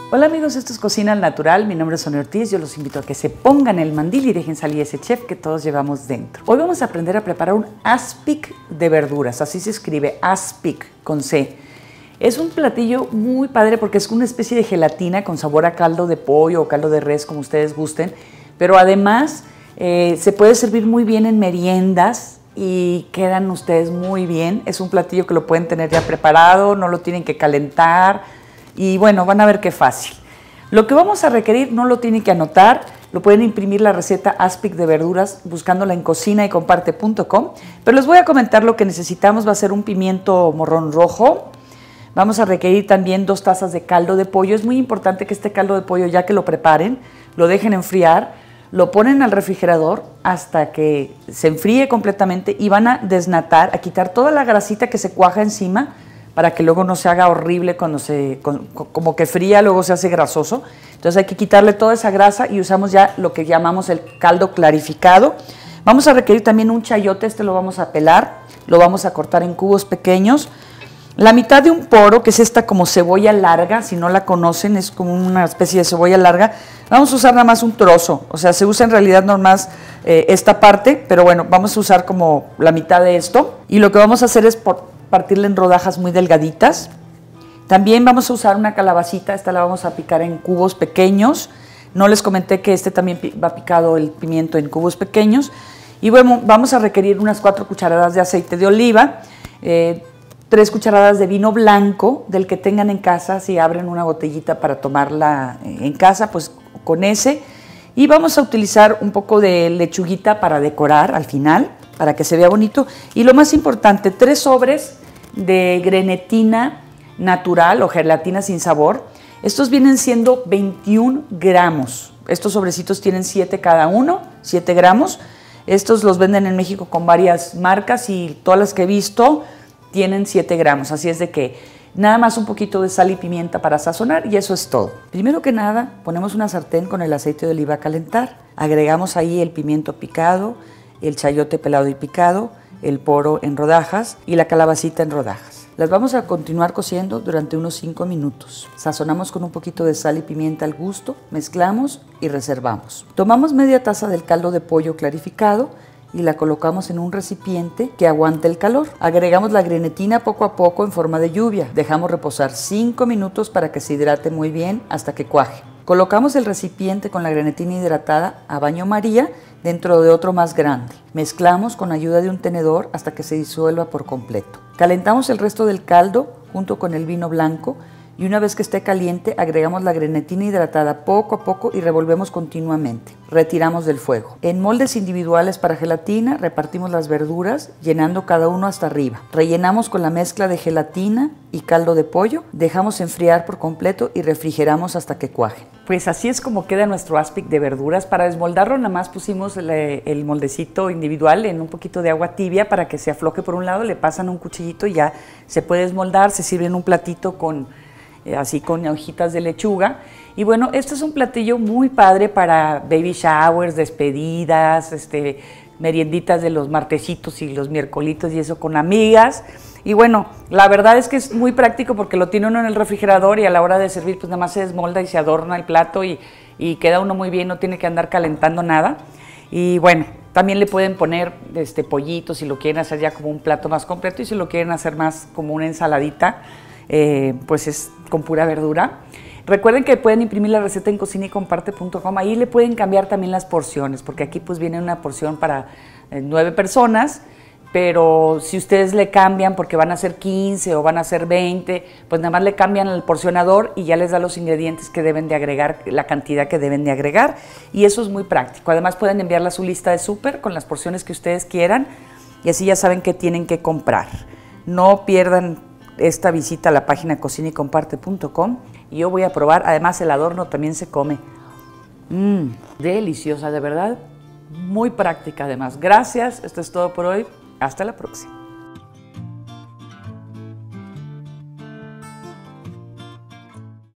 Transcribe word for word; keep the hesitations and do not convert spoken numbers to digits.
Hola amigos, esto es Cocina al Natural, mi nombre es Sonia Ortiz, yo los invito a que se pongan el mandil y dejen salir ese chef que todos llevamos dentro. Hoy vamos a aprender a preparar un aspic de verduras, así se escribe, aspic con C. Es un platillo muy padre porque es una especie de gelatina con sabor a caldo de pollo o caldo de res, como ustedes gusten, pero además eh, se puede servir muy bien en meriendas y quedan ustedes muy bien. Es un platillo que lo pueden tener ya preparado, no lo tienen que calentar. Y bueno, van a ver qué fácil. Lo que vamos a requerir no lo tienen que anotar, lo pueden imprimir la receta aspic de verduras buscándola en cocina y comparte punto com, pero les voy a comentar lo que necesitamos. Va a ser un pimiento morrón rojo, vamos a requerir también dos tazas de caldo de pollo. Es muy importante que este caldo de pollo, ya que lo preparen, lo dejen enfriar, lo ponen al refrigerador hasta que se enfríe completamente y van a desnatar, a quitar toda la grasita que se cuaja encima, para que luego no se haga horrible cuando se, como que fría, luego se hace grasoso. Entonces hay que quitarle toda esa grasa y usamos ya lo que llamamos el caldo clarificado. Vamos a requerir también un chayote, este lo vamos a pelar, lo vamos a cortar en cubos pequeños. La mitad de un poro, que es esta como cebolla larga, si no la conocen, es como una especie de cebolla larga. Vamos a usar nada más un trozo, o sea, se usa en realidad normal eh, esta parte, pero bueno, vamos a usar como la mitad de esto. Y lo que vamos a hacer es por partirla en rodajas muy delgaditas. También vamos a usar una calabacita, esta la vamos a picar en cubos pequeños. No les comenté que este también va picado el pimiento en cubos pequeños. Y bueno, vamos a requerir unas cuatro cucharadas de aceite de oliva, eh, tres cucharadas de vino blanco, del que tengan en casa. Si abren una botellita para tomarla en casa, pues con ese. Y vamos a utilizar un poco de lechuguita para decorar al final, para que se vea bonito. Y lo más importante, tres sobres de grenetina natural o gelatina sin sabor. Estos vienen siendo veintiún gramos. Estos sobrecitos tienen siete cada uno, siete gramos. Estos los venden en México con varias marcas y todas las que he visto tienen siete gramos. Así es de que nada más un poquito de sal y pimienta para sazonar y eso es todo. Primero que nada, ponemos una sartén con el aceite de oliva a calentar. Agregamos ahí el pimiento picado, el chayote pelado y picado, el poro en rodajas y la calabacita en rodajas. Las vamos a continuar cociendo durante unos cinco minutos. Sazonamos con un poquito de sal y pimienta al gusto, mezclamos y reservamos. Tomamos media taza del caldo de pollo clarificado y la colocamos en un recipiente que aguante el calor. Agregamos la grenetina poco a poco en forma de lluvia. Dejamos reposar cinco minutos para que se hidrate muy bien hasta que cuaje. Colocamos el recipiente con la grenetina hidratada a baño María dentro de otro más grande. Mezclamos con ayuda de un tenedor hasta que se disuelva por completo. Calentamos el resto del caldo junto con el vino blanco y una vez que esté caliente agregamos la grenetina hidratada poco a poco y revolvemos continuamente. Retiramos del fuego. En moldes individuales para gelatina repartimos las verduras llenando cada uno hasta arriba. Rellenamos con la mezcla de gelatina y caldo de pollo, dejamos enfriar por completo y refrigeramos hasta que cuaje. Pues así es como queda nuestro aspic de verduras. Para desmoldarlo nada más pusimos el, el moldecito individual en un poquito de agua tibia para que se afloje por un lado, le pasan un cuchillito y ya se puede desmoldar, se sirve en un platito con así con hojitas de lechuga. Y bueno, este es un platillo muy padre para baby showers, despedidas, este, merienditas de los martesitos y los miércolitos y eso con amigas. Y bueno, la verdad es que es muy práctico porque lo tiene uno en el refrigerador y a la hora de servir pues nada más se desmolda y se adorna el plato y, y queda uno muy bien, no tiene que andar calentando nada. Y bueno, también le pueden poner este, pollitos si lo quieren hacer ya como un plato más completo y si lo quieren hacer más como una ensaladita, Eh, pues es con pura verdura. Recuerden que pueden imprimir la receta en cocina y comparte punto com, ahí le pueden cambiar también las porciones, porque aquí pues viene una porción para eh, nueve personas, pero si ustedes le cambian porque van a ser quince o van a ser veinte, pues nada más le cambian el porcionador y ya les da los ingredientes que deben de agregar, la cantidad que deben de agregar, y eso es muy práctico. Además pueden enviarla a su lista de súper con las porciones que ustedes quieran y así ya saben qué tienen que comprar. No pierdan esta visita a la página cocina y comparte punto com y yo voy a probar. Además el adorno también se come. Mmm, deliciosa, de verdad, muy práctica además. Gracias, esto es todo por hoy, hasta la próxima.